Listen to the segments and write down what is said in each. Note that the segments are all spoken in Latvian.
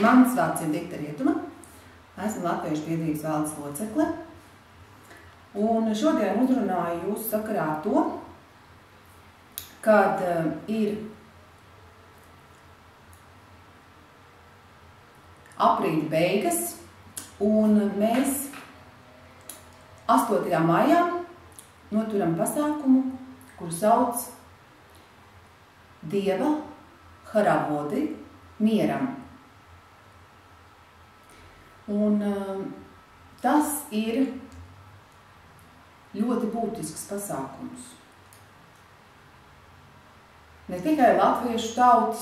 Mans vārds ir Dikta Rietuma. Esmu Latviešu biedrības valdes locekle. Un šodien uzrunāju jūs sakarā ar to, kad ir aprīļa beigas, un mēs 8. maijā noturam pasākumu, kuru sauc Dieva haravodi mieram. Un tas ir ļoti būtisks pasākums. Ne tikai latviešu tautas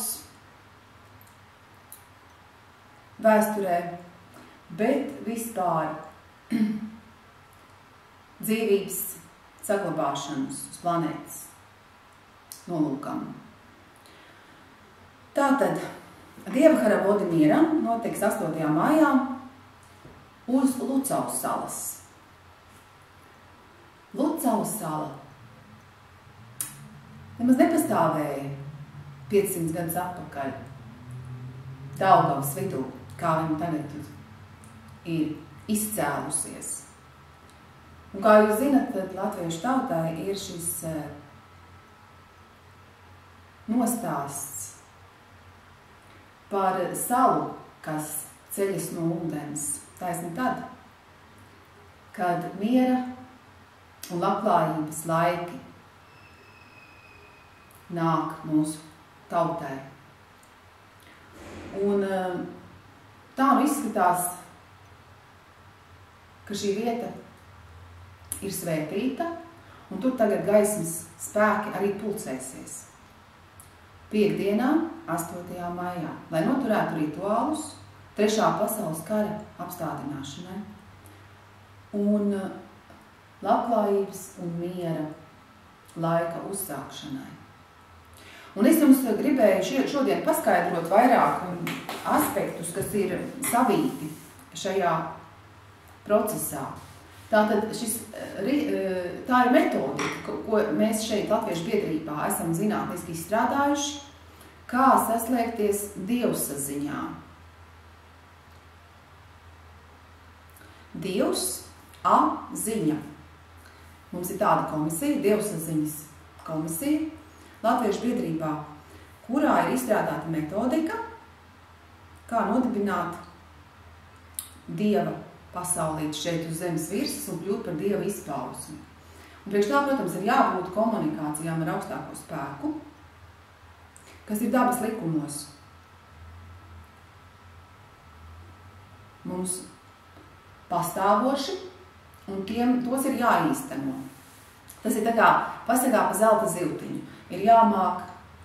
vēsturē, bet vispār dzīvības saglabāšanas uz planētas nolūkam. Tātad Dieva haravodi mieram notiks 8. maijā uz Lucavas salas. Lucavas sala nemaz nepastāvēja 500 gadus atpakaļ Daugavas vidū, kā viņa tagad ir izcēlusies. Un kā jūs zinat, tad latviešu tautai ir šis nostāsts par salu, kas ceļas no ūdens. Taisni tad, kad miera un labklājības laiki nāk mūsu tautai. Un tā nu izskatās, ka šī vieta ir svētīta, un tur tagad gaismas spēki arī pulcēsies. Piektdienā, 8. maijā, lai noturētu rituālus 3. pasaules kara apstādināšanai un labklājības un miera laika uzsākšanai. Un es jums gribēju šodien paskaidrot vairāk aspektus, kas ir savīti šajā procesā. Tātad tā ir metodika, ko mēs šeit Latviešu biedrībā esam zinātniski izstrādājuši, kā saslēgties dievsaziņā. Dievs, ziņa. Mums ir tāda komisija, dievsaziņas komisija, Latviešu biedrībā, kurā ir izstrādāta metodika, kā nodibināt dieva pasaulīti šeit uz zemes virsmas un kļūt par dieva izpausmi. Un priekš tā, protams, ir jābūt komunikācijām ar augstāko spēku, kas ir dabas likumos. Mums pastāvoši, un tos ir jāīsteno. Tas ir tā kā pasargā pa zelta ziltiņu. Ir jāmāk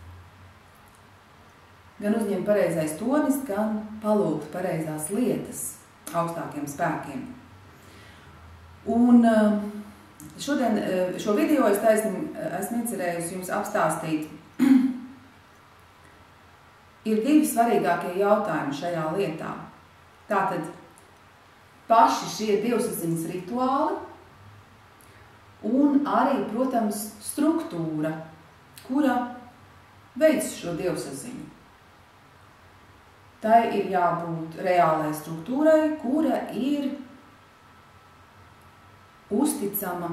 gan uzņemt pareizais tonis, gan palūgt pareizās lietas augstākiem spēkiem. Un šodien šo video es esmu iecerējusi jums apstāstīt. Ir 2 svarīgākie jautājumi šajā lietā. Tātad paši šie dievsaziņas rituāli un arī, protams, struktūra, kura veic šo dievsaziņu. Tai ir jābūt reālai struktūrai, kura ir uzticama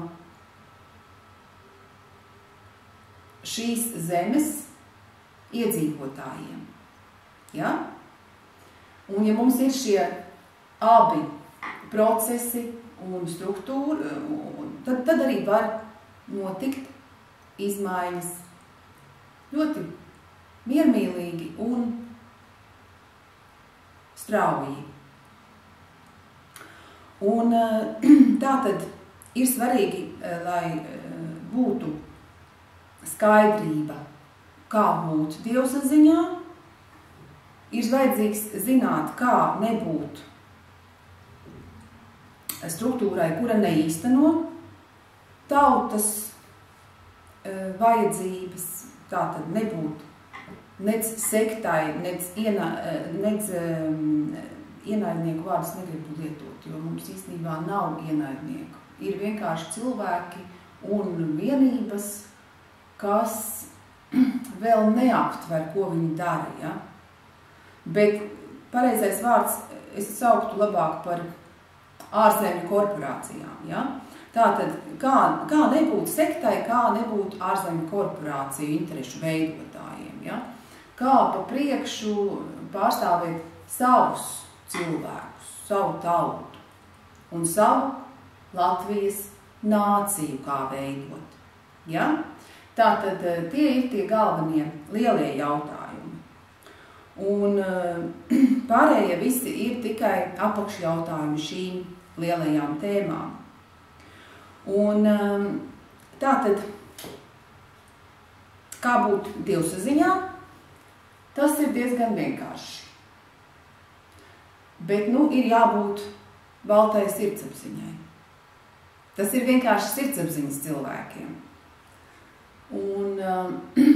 šīs zemes iedzīvotājiem. Ja? Un ja mums ir šie abi procesi un struktūra, tad arī var notikt izmaiņas ļoti miermīlīgi un strauji. Un tātad ir svarīgi, lai būtu skaidrība, kā būt dievsaziņā, ir vajadzīgs zināt, kā nebūt struktūrai, kura neīsteno tautas vajadzības, tātad nebūt nec sektai, nec ienaidnieku vārdus negribu lietot, jo mums īstenībā nav ienaidnieku. Ir vienkārši cilvēki un vienības, kas vēl neaptver, ko viņi dara. Ja? Bet pareizais vārds es sauktu labāk par ārzemju korporācijām. Ja? Tātad, kā nebūt sektai, kā nebūt ārzemju korporāciju interešu veidotājiem. Ja? Kā pa priekšu pārstāvēt savus cilvēkus, savu tautu un savu Latvijas nāciju kā veidot. Ja? Tātad tie ir tie galvenie lielie jautājumi. Un pārējie visi ir tikai apakšjautājumi šīm lielajām tēmām. Un tātad, kā būt dievsaziņā, tas ir diezgan vienkārši. Bet, ir jābūt baltai sirdsapziņai. Tas ir vienkārši sirdsapziņas cilvēkiem. Un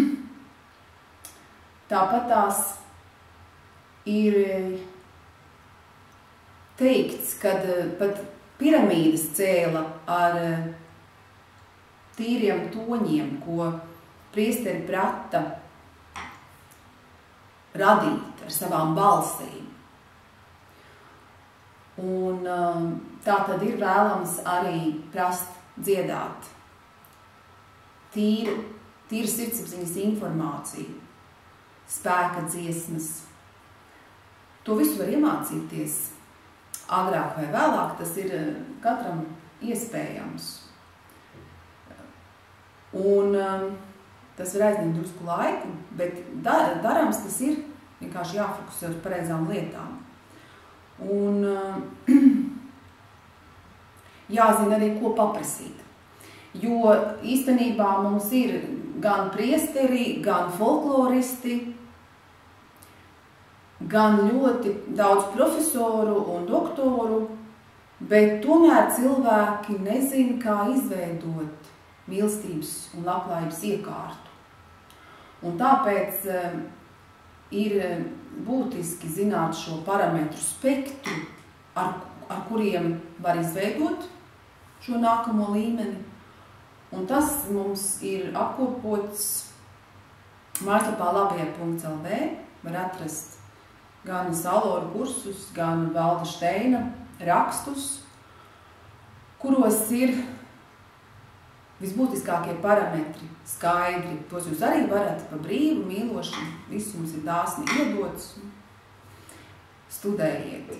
tāpat tās ir teikts, kad pat piramīdas cēla ar tīriem toņiem, ko priesteri prata radīt ar savām balsīm. Un tā tad ir vēlams arī prast dziedāt tīru sirdsapziņas informāciju, spēka dziesmas. To visu var iemācīties agrāk vai vēlāk, tas ir katram iespējams. Un tas var aizņemt drusku laiku, bet darams tas ir vienkārši jāfokusē uz pareizām lietām. Un jāzina arī, ko paprasīt. Jo īstenībā mums ir gan priesteri, gan folkloristi, gan ļoti daudz profesoru un doktoru, bet tomēr cilvēki nezina, kā izveidot mīlestības un labklājības iekārtu. Un tāpēc ir būtiski zināt šo parametru spektru, ar kuriem var izveidot šo nākamo līmeni. Un tas mums ir apkopots mājaslapā labie.lv, var atrast gan Saloru kursus, gan Valda Šteina rakstus, kuros ir visbūtiskākie parametri skaidri. Tos jūs arī varat pa brīvu, mīloši, visu mums ir dāsni iedots, studējiet.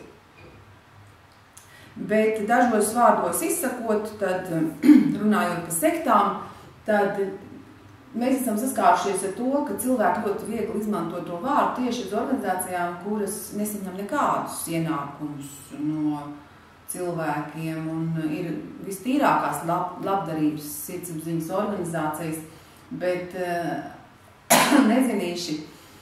Bet dažos vārdos izsakot, tad runājot par sektām, tad mēs esam saskārušies ar to, ka cilvēki ļoti viegli izmanto to vārdu tieši uz organizācijām, kuras nesaņem nekādus ienākumus no cilvēkiem un ir vistīrākās labdarības sirdsapziņas organizācijas, bet nezinīši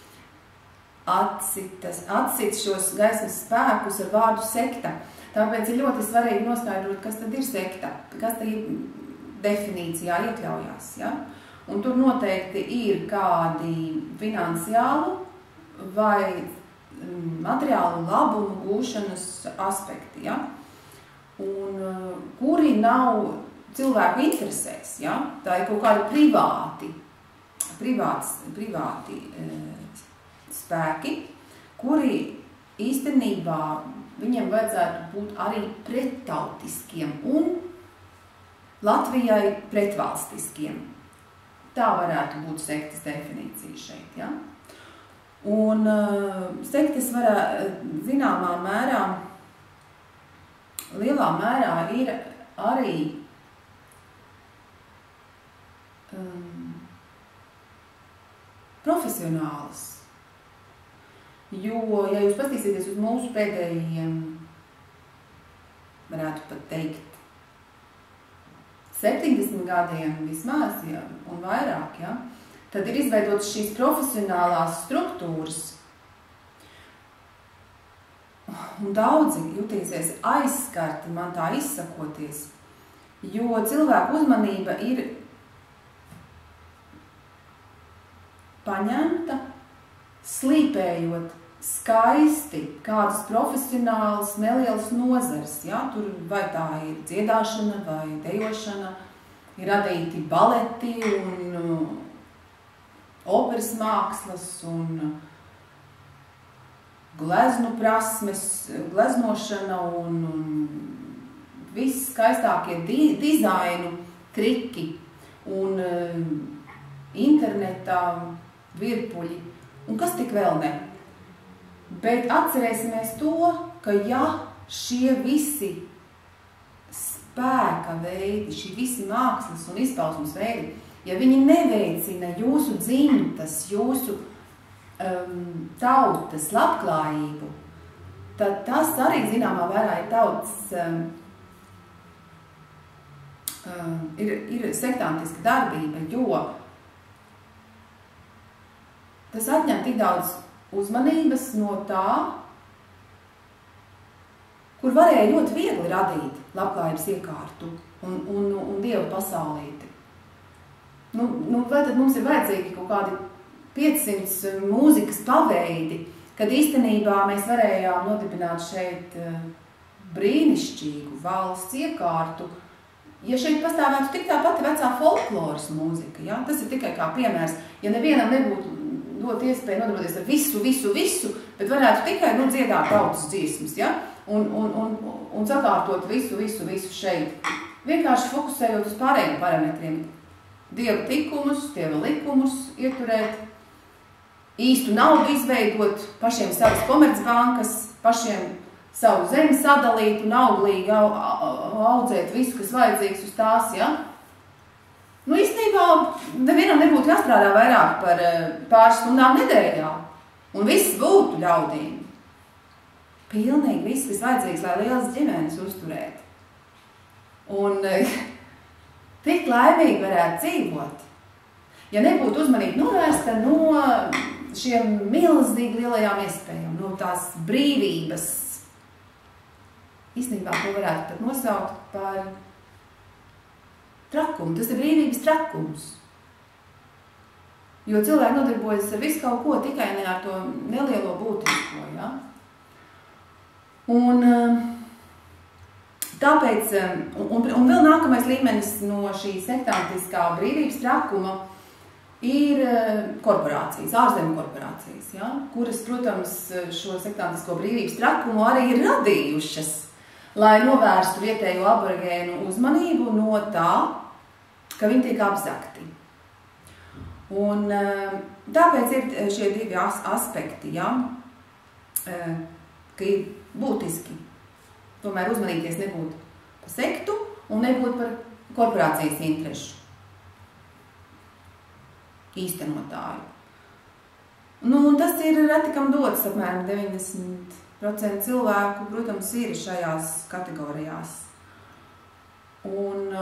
atcit šos gaismas spēkus ar vārdu sekta. Tāpēc ir ļoti svarīgi noskaidrot, kas tad ir sekta, kas tad ir definīcijā iekļaujās. Ja? Un tur noteikti ir kādi finansiālu vai materiālu labumu gūšanas aspekti, ja? Un kuri nav cilvēku interesēs. Ja? Tā ir kaut kādi privāti spēki, kuri īstenībā viņiem vajadzētu būt arī prettautiskiem un Latvijai pretvalstiskiem. Tā varētu būt sektas definīcija šeit. Ja? Un sektas zināmā mērā, lielā mērā ir arī profesionālas. Jo, ja jūs paskatīsieties uz mūsu pēdējiem, varētu pat teikt, 70 gadiem vismaz, ja, un vairāk, ja, tad ir izveidotas šīs profesionālās struktūras. Un daudzi jutīsies aizskarti, man tā izsakoties, jo cilvēku uzmanība ir paņemta, slīpējot skaisti kādas profesionālas nelielas nozares. Ja? Tur vai tā ir dziedāšana vai dejošana, ir radīti baleti un operas mākslas un gleznu prasmes, gleznošana un viss skaistākie dizainu triki un internetā virpuļi un kas tik vēl ne. Bet atcerēsimies to, ka ja šie visi spēka veidi, šie visi mākslas un izpausmes veidi, ja viņi neveicina jūsu dzimtas, jūsu tautas labklājību, tad tas arī zināmā vērā ir tautas, ir sektantiska darbība, jo tas atņem tik daudz uzmanības no tā, kur varēja ļoti viegli radīt labklājības iekārtu un dievu pasaulīti. Vai tad mums ir vajadzīgi kaut kādi 500 mūzikas paveidi, kad īstenībā mēs varējām nodibināt šeit brīnišķīgu valsts iekārtu, ja šeit pastāvētu tik tā pati vecā folkloras mūzika, ja? Tas ir tikai kā piemērs, ja nevienam nebūtu dot iespēju nodarboties ar visu, bet varētu tikai dziedāt tautas dziesmas, ja? Un sakārtot visu šeit. Vienkārši fokusējot uz pārējiem parametriem. Dieva tikumus, dieva likumus ieturēt, īstu naudu izveidot, pašiem savas komercbankas, pašiem savu zemi sadalīt un auglīgi audzēt visu, kas vajadzīgs uz tās, ja? Īstenībā nevienam nebūtu jāstrādā vairāk par pāris stundām nedēļā, un viss būtu ļaudīm. Pilnīgi viss, kas vajadzīgs, lai lielas ģimenes uzturētu. Un tik laimīgi varētu dzīvot, ja nebūtu uzmanība novērsta no šiem milzīgi lielajām iespējām, no tās brīvības. Īstenībā to varētu pat nosaukt par trakumu. Tas ir brīvības trakums. Jo cilvēki nodarbojas ar visu kaut ko, tikai ne ar to nelielo būtisko, ja? Un tāpēc, un vēl nākamais līmenis no šī sektantiskā brīvības trakuma ir korporācijas, ārzemju korporācijas, ja? Kuras, protams, šo sektantisko brīvības trakumu arī ir radījušas, lai novērstu vietējo aborigēnu uzmanību no tā, ka viņi tiek apzakti. Un tāpēc ir šie divi aspekti, ja? Ka ir būtiski tomēr uzmanīties nebūt par sektu un nebūt par korporācijas interešu īstenotāju. Un tas ir retikam dots, apmēram 90% cilvēku, protams, ir šajās kategorijās. Un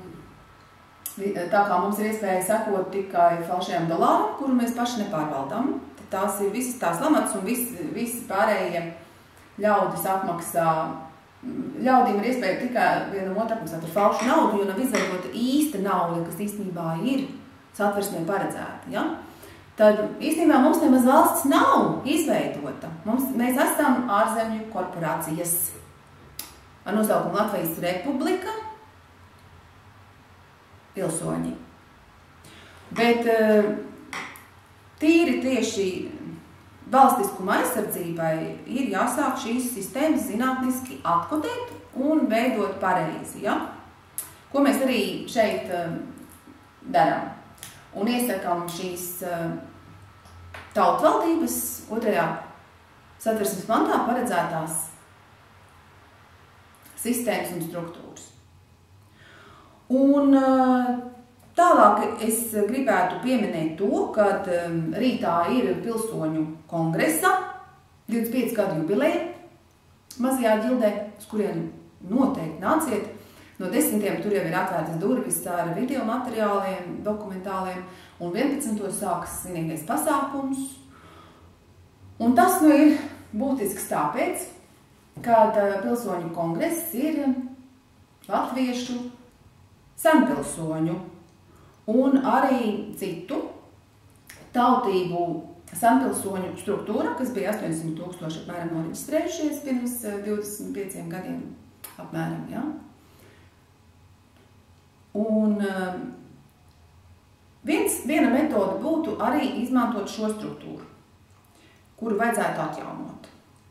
tā kā mums ir iespēja sekot tikai falšajam dolāram, kuru mēs paši nepārvaldām, tad tās ir visas tās lamats un visi pārējie ļaudis apmaksā. Ļaudīm ir iespēja tikai vienam otru apmaksāt ar falšu naudu, jo nav izveidota īsta nauda, kas īstenībā ir satversmē paredzēta. Ja? Tad īstenībā mums nemaz valsts nav izveidota. Mēs esam ārzemju korporācijas ar nosaukumu Latvijas Republika pilsoņi. Bet tīri tieši valstiskuma aizsardzībai ir jāsāk šīs sistēmas zinātniski atkodēt un veidot pareizi. Ja? Ko mēs arī šeit darām? Un iesakām šīs tautvaldības 2. satversmes pantā paredzētās sistēmas un struktūras. Un tālāk es gribētu pieminēt to, ka rītā ir pilsoņu kongresa 25 gadu jubileja mazajā ģildē, uz kuriem noteikti nāciet. No 10. tur jau ir atvērtas durvis ar video materiāliem, dokumentāliem, un 11. sākas svinīgais pasākums. Un tas ir būtisks tāpēc, kad pilsoņu kongress ir latviešu senpilsoņu un arī citu tautību senpilsoņu struktūra, kas bija 800 000 apmēram noreģistrējušies pirms 25 gadiem apmēram, ja? Un viena metode būtu arī izmantot šo struktūru, kuru vajadzētu atjaunot.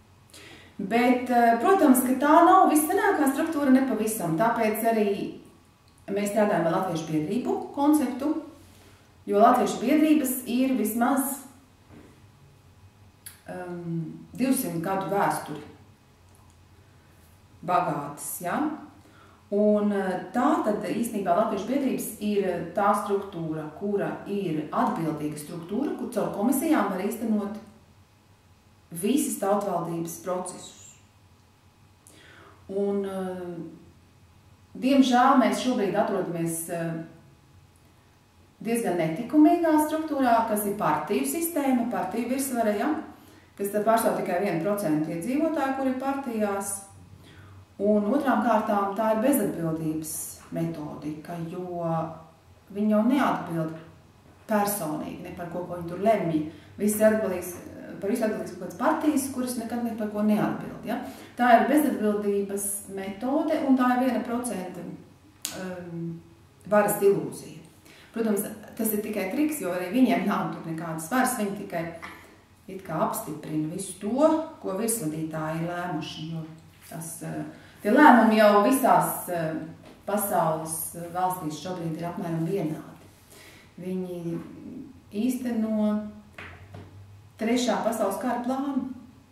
Bet, protams, ka tā nav viscenākā struktūra nepavisam, tāpēc arī mēs strādājam ar Latviešu biedrību konceptu, jo Latviešu biedrības ir vismaz 200 gadu vēsturi bagātas, ja? Un tā tad īstenībā Latviešu biedrības ir tā struktūra, kura ir atbildīga struktūra, kur caur komisijām var īstenot visas tautvaldības procesus. Un, diemžēl, mēs šobrīd atrodamies diezgan netikumīgā struktūrā, kas ir partiju sistēma, partiju virsvara, ja? Kas pārstāv tikai 1% iedzīvotāju, kuri ir partijās. Un otrām kārtām tā ir bezatbildības metodika, jo viņi jau neatbild personīgi, ne par ko viņi tur lemj. Viss ir atbildīgs par visu atbildīgs kaut kāds partijas, kuras nekad ne par ko neatbild. Ja? Tā ir bezatbildības metode un tā ir 1% varas ilūzija. Protams, tas ir tikai triks, jo arī viņiem nav tur nekādas varas, viņi tikai it kā apstiprina visu to, ko virsvadītāji ir lēmuši. Jo tie lēmumi jau visās pasaules valstīs šobrīd ir apmēram vienādi. Viņi īsteno 3. pasaules kara plānu.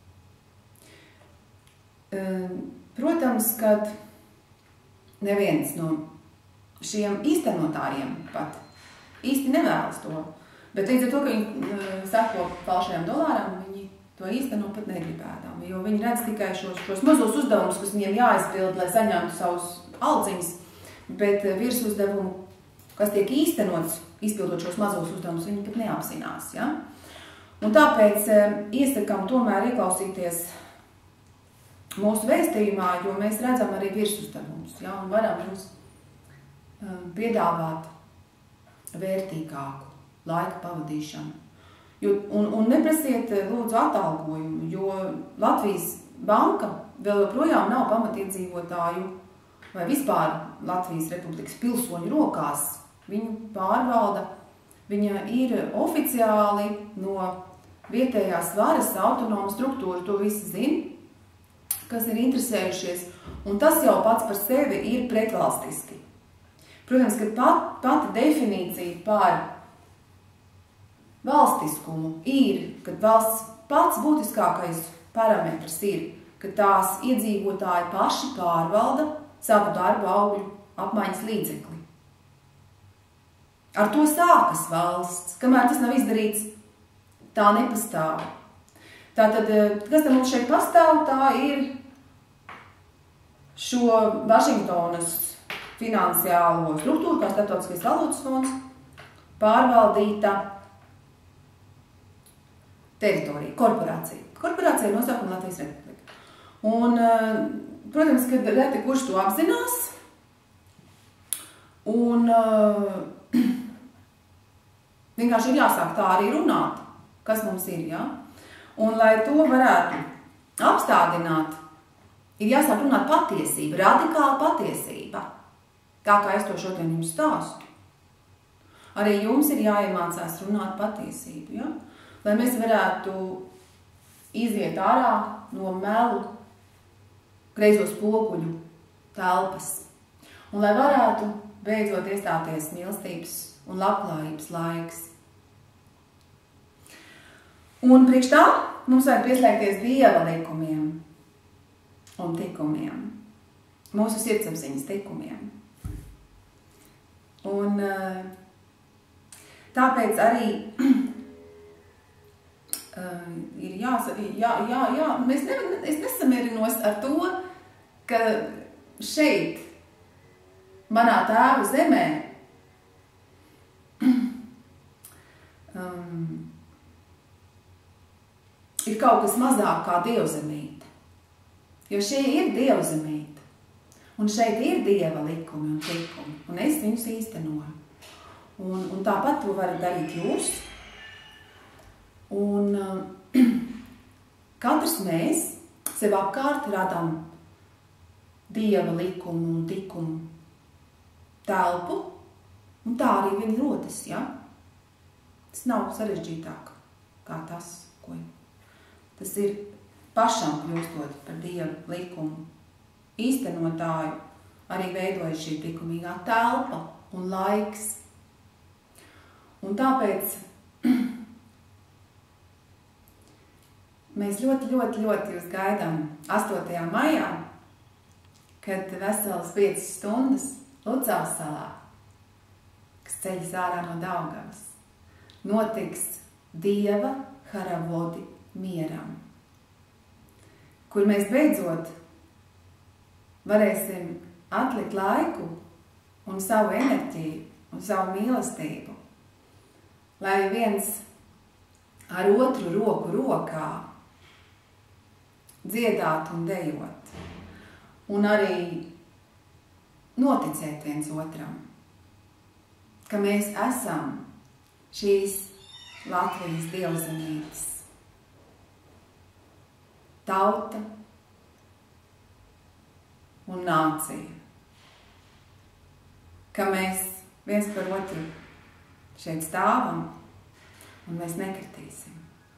Protams, kad neviens no šiem īstenotājiem pat īsti nevēlas to, bet līdz ar to, ka viņi sako falšajām dolārām, viņi to īsteno pat negribēdām, jo viņi redz tikai šos mazos uzdevumus, kas viņiem jāizpild, lai saņemtu savus aldziņas, bet virsuzdevumu, kas tiek īstenots, izpildot šos mazos uzdevumus, viņi pat neapzinās, ja? Un tāpēc iesakām tomēr ieklausīties mūsu vēstījumā, jo mēs redzam arī virsuzdevumus, ja, un varam jums piedāvāt vērtīgāku laika pavadīšanu. Un neprasiet lūdzu atalgojumu, jo Latvijas banka vēl joprojām nav pamatiedzīvotāju vai vispār Latvijas Republikas pilsoņu rokās. Viņu pārvalda, viņa ir oficiāli no vietējās varas autonoma struktūra, to visi zina, kas ir interesējušies, un tas jau pats par sevi ir pretvalstiski. Protams, ka pati definīcija par valstiskumu ir, kad valsts pats būtiskākais parametrs ir, ka tās iedzīvotāji paši pārvalda savu darbu augļu apmaiņas līdzekli. Ar to sākas valsts, kamēr tas nav izdarīts, tā nepastāv. Tātad, kas tam mums šeit pastāv, tā ir šo Vašingtonas finansiālo struktūru, kā Starptautiskais valūtas fonds, pārvaldīta teritorija, korporācija. Korporācija ir nosaukuma Latvijas Republika. Un, protams, kad reti kurš to apzinās, un vienkārši ir jāsāk tā arī runāt, kas mums ir, ja? Un, lai to varētu apstādināt, ir jāsāk runāt patiesība, radikāla patiesība. Tā kā es to šodien jums stāstu. Arī jums ir jāiemācās runāt patiesību, ja? Lai mēs varētu iziet ārā no melu greizo spoguļu telpas. Un lai varētu beidzot iestāties mīlestības un labklājības laiks. Un priekš tā mums vajag pieslēgties Dieva likumiem un tikumiem, mūsu sirdsapziņas tikumiem. Un tāpēc arī ir es nesamirinos ar to, ka šeit, manā tēva zemē, ir kaut kas mazāk kā dievzemīte. Jo šie ir dievzemīte. Un šeit ir Dieva likumi un tikumi. Un es viņus īstenoju. Un tāpat to varat darīt jūs. Un katrs mēs sev apkārt radām Dieva likumu un tikumu telpu. Un tā arī viņi rodas, ja? Tas nav sarežģītāk kā tas, ko tas ir pašam kļūstot par Dieva likumu īstenotāju, arī veidojas šī likumīgā telpa un laiks. Un tāpēc mēs ļoti jūs gaidām 8. maijā, kad veselas 5 stundas Lucavas salā, kas ceļas ārā no Daugavas, notiks Dieva haravodi mieram, kur mēs beidzot varēsim atlikt laiku un savu enerģiju un savu mīlestību, lai viens ar otru roku rokā dziedāt un dejot, un arī noticēt viens otram, ka mēs esam šīs Latvijas dievzemītes tauta un nācija, ka mēs viens par otru šeit stāvam un mēs nekritīsim.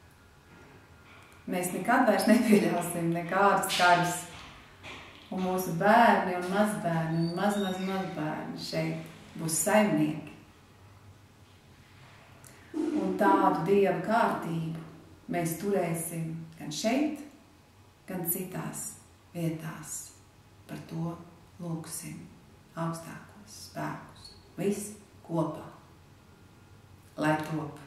Mēs nekad vairs nepieļausim nekādus karus, un mūsu bērni un mazbērni un mazbērni šeit būs saimnieki. Un tādu Dieva kārtību mēs turēsim gan šeit, gan citās vietās. Par to lūgsim augstākos spēkus, visi kopā, lai top.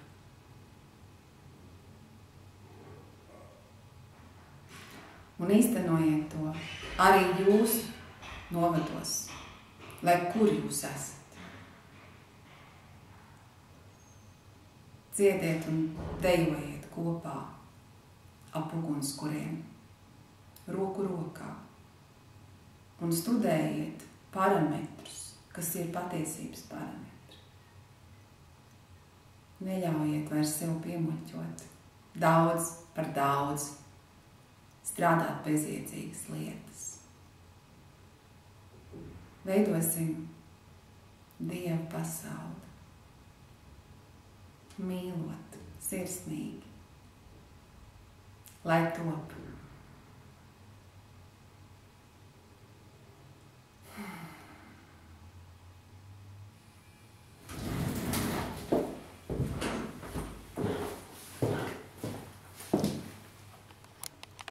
Un īstenojiet to arī jūsu novados, lai kur jūs esat. Dziediet un dejojiet kopā ap ugunskuriem, roku rokā, un studējiet parametrus, kas ir patiesības parametri. Neļaujiet vairs sev piemuļķot daudz par daudz, strādāt bezjēdzīgas lietas. Veidosim Dieva pasauli, mīlot, sirsnīgi, lai top.